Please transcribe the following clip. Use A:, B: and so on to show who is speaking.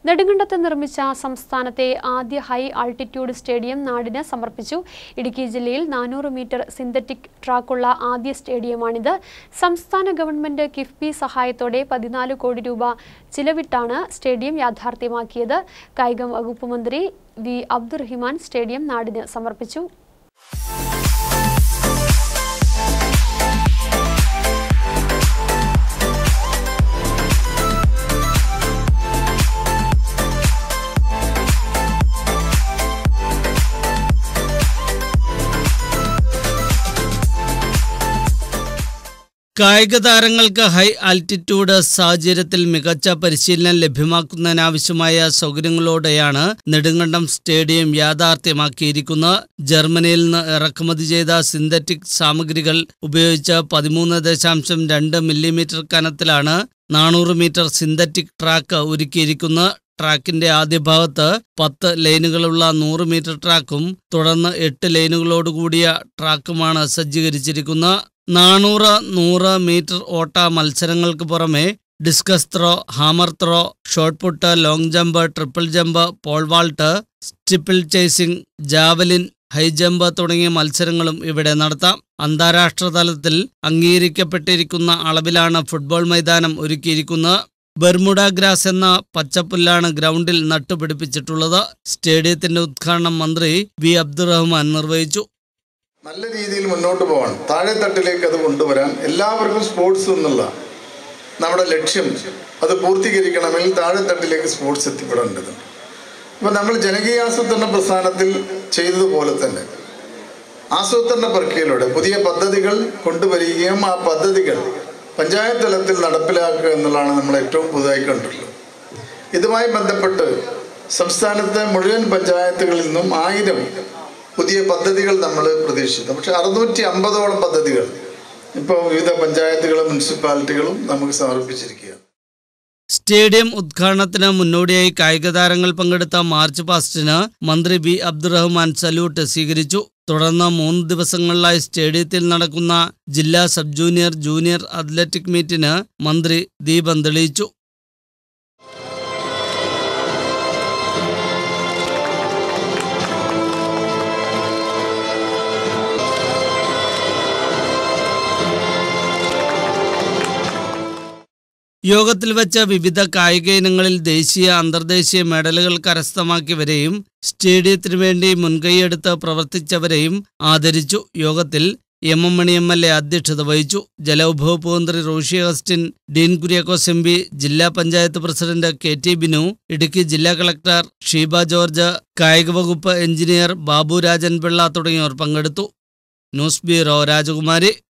A: നെടുങ്കണ്ടത്ത് നിർമ്മിച്ച സംസ്ഥാനത്തെ ആദ്യ ഹൈ ആൾട്ടിറ്റ്യൂഡ് സ്റ്റേഡിയം നാടിന് സമർപ്പിച്ചു. ഇടുക്കി ജില്ലയിൽ 400 മീറ്റർ സിന്തറ്റിക് ട്രാക്കുള്ള ആദ്യ സ്റ്റേഡിയമാണിത്. സംസ്ഥാന ഗവൺമെന്റ് കിഫ്ബി സഹായത്തോടെ 14 കോടി രൂപ ചിലവിട്ടാണ് സ്റ്റേഡിയം യാഥാർത്ഥ്യമാക്കിയത്. കായിക വകുപ്പ് മന്ത്രി വി അബ്ദുറഹിമാൻ സ്റ്റേഡിയം നാടിന് സമർപ്പിച്ചു.
B: കായിക താരങ്ങൾക്ക് ഹൈ ആൾട്ടിറ്റ്യൂഡ് സാഹചര്യത്തിൽ മികച്ച പരിശീലനം ലഭ്യമാക്കുന്നതിനാവശ്യമായ സൗകര്യങ്ങളോടെയാണ് നെടുങ്കണ്ടം സ്റ്റേഡിയം യാഥാർത്ഥ്യമാക്കിയിരിക്കുന്നത്. ജർമ്മനിയിൽ നിന്ന് ഇറക്കുമതി ചെയ്ത സിന്തറ്റിക് സാമഗ്രികൾ ഉപയോഗിച്ച് 13.2 മില്ലിമീറ്റർ കനത്തിലാണ് 400 മീറ്റർ സിന്തറ്റിക് ട്രാക്ക് ഒരുക്കിയിരിക്കുന്നത്. ട്രാക്കിന്റെ ആദ്യ ഭാഗത്ത് 10 ലൈനുകളുള്ള 100 മീറ്റർ ട്രാക്കും തുടർന്ന് 8 ലൈനുകളോടുകൂടിയ ട്രാക്കുമാണ് സജ്ജീകരിച്ചിരിക്കുന്നത്. 400-100 മീറ്റർ ഓട്ട മത്സരങ്ങൾക്ക് പുറമെ discus throw, hammer throw, shot put, long jump, triple jump, pole vault, steeple chasing, javelin, high jump തുടങ്ങിയ മത്സരങ്ങളും ഇവിടെ നടത്താം. അന്താരാഷ്ട്ര തലത്തിൽ അംഗീകരിക്കപ്പെട്ടിരിക്കുന്ന അളവിലാണ് ഫുട്ബോൾ മൈതാനം ഒരുക്കിയിരിക്കുന്നത്. ബെർമുഡ ഗ്രാസ് എന്ന പച്ചപ്പുല്ലാണ് ഗ്രൗണ്ടിൽ നട്ടുപിടിപ്പിച്ചിട്ടുള്ളത്. സ്റ്റേഡിയത്തിന്റെ ഉദ്ഘാടനം മന്ത്രി വി അബ്ദുറഹ്മാൻ നിർവഹിച്ചു.
C: നല്ല രീതിയിൽ മുന്നോട്ട് പോകാൻ, താഴെത്തട്ടിലേക്ക് അത് കൊണ്ടുവരാൻ, എല്ലാവർക്കും സ്പോർട്സ് എന്നുള്ള നമ്മുടെ ലക്ഷ്യം അത് പൂർത്തീകരിക്കണമെങ്കിൽ താഴെത്തട്ടിലേക്ക് സ്പോർട്സ് എത്തിപ്പെടേണ്ടത്. അപ്പോൾ നമ്മൾ ജനകീയാസൂത്രണ പ്രസ്ഥാനത്തിൽ ചെയ്തതുപോലെ തന്നെ ആസൂത്രണ പ്രക്രിയയിലൂടെ പുതിയ പദ്ധതികൾ കൊണ്ടുവരികയും ആ പദ്ധതികൾ പഞ്ചായത്ത് തലത്തിൽ നടപ്പിലാക്കുക എന്നുള്ളതാണ് നമ്മൾ ഏറ്റവും പുതുതായി കണ്ടിട്ടുള്ളത്. ഇതുമായി ബന്ധപ്പെട്ട് സംസ്ഥാനത്തെ മുഴുവൻ പഞ്ചായത്തുകളിൽ നിന്നും 1000 പുതിയ പദ്ധതികൾ നമ്മൾ പ്രതീക്ഷിച്ചു. പക്ഷെ 650ഓളം പദ്ധതികൾ ഇപ്പോൾ വിവിധ പഞ്ചായത്തുകളും മുനിസിപ്പാലിറ്റികളും നമുക്ക് സമർപ്പിച്ചിരിക്കുകയാണ്.
B: സ്റ്റേഡിയം ഉദ്ഘാടനത്തിന് മുന്നോടിയായി കായിക താരങ്ങൾ പങ്കെടുത്ത മാർച്ച് പാസ്റ്റിന് മന്ത്രി വി അബ്ദുറഹ്മാൻ സല്യൂട്ട് സ്വീകരിച്ചു. തുടർന്ന് 3 ദിവസങ്ങളിലായി സ്റ്റേഡിയത്തിൽ നടക്കുന്ന ജില്ലാ സബ് ജൂനിയർ, ജൂനിയർ അത്ലറ്റിക് മീറ്റിന് മന്ത്രി ദീപം തെളിയിച്ചു. യോഗത്തിൽ വെച്ച് വിവിധ കായിക ഇനങ്ങളിൽ ദേശീയ, അന്തർദേശീയ മെഡലുകൾ കരസ്ഥമാക്കിയവരെയും സ്റ്റേഡിയത്തിനു വേണ്ടി മുൻകൈയെടുത്ത് പ്രവർത്തിച്ചവരെയും ആദരിച്ചു. യോഗത്തിൽ എം മണി MLA അധ്യക്ഷത വഹിച്ചു. ജലവിഭവ മന്ത്രി റോഷി അഗസ്റ്റിൻ, ഡീൻ കുര്യാക്കോസ് MP, ജില്ലാ പഞ്ചായത്ത് പ്രസിഡന്റ് KT ബിനു, ഇടുക്കി ജില്ലാ കളക്ടർ ഷീബ ജോർജ്, കായിക വകുപ്പ് എഞ്ചിനീയർ ബാബു രാജൻ പിള്ള തുടങ്ങിയവർ പങ്കെടുത്തു. ന്യൂസ് ബ്യൂറോ, രാജകുമാരി.